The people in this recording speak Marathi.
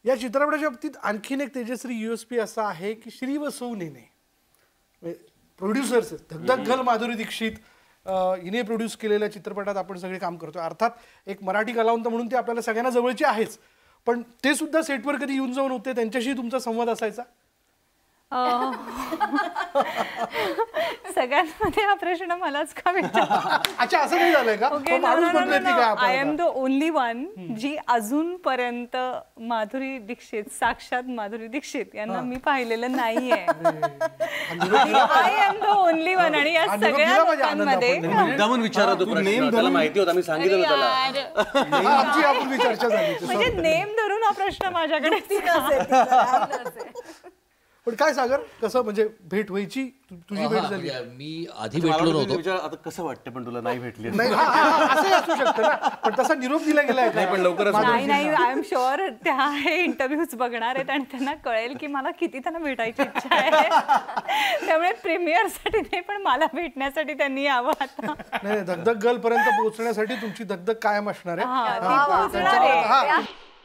या चित्रपटाच्या बाबतीत आणखीन एक तेजश्री USP असा आहे की श्री व सौ नेने प्रोड्युसर्स धगधग घल माधुरी दीक्षित हिने प्रोड्यूस केलेल्या चित्रपटात आपण सगळे काम करतो. अर्थात एक मराठी कलावंत म्हणून ते आपल्याला सगळ्यांना जवळचे आहेच, पण ते सुद्धा सेटवर कधी येऊन जाऊन होते, त्यांच्याशी तुमचा संवाद असायचा? सगळ्यांमध्ये हा प्रश्न मलाच का विचारला? अच्छा, असं नाही झालंय का? I am the only one जी अजूनपर्यंत माधुरी दीक्षित, साक्षात माधुरी दीक्षित यांना मी पाहिलेलं नाहीये. I am the only one. आणि या सगळ्या लोकांमध्ये मुद्दामून विचारतो प्रश्न, त्याला माहिती होता, मी सांगितलं त्याला. आमची आपली चर्चा झाली. म्हणजे नेम धरून हा प्रश्न माझ्याकडे. पण काय सागर, कसं म्हणजे भेट व्हायची, तुझी भेट झाली? मी आधी भेटलो नव्हतो. आता कसं वाटतं पण तुला नाही भेटली? नाही, असंही असू शकतं ना, पण तसा निरोप दिला गेलाय. नाही पण लवकरच. नाही, आय एम शुअर त्या हे इंटरव्ह्यूज बघणार आहेत आणि त्यांना कळेल की मला किती त्यांना भेटायची इच्छा आहे. त्यामुळे प्रीमियरसाठी नाही पण मला भेटण्यासाठी त्यांनी यावं. आता नाही, धगधग गर्ल पर्यंत पोहोचण्यासाठी तुमची धगधग कायम असणार आहे. ती पोहोचणार आहे.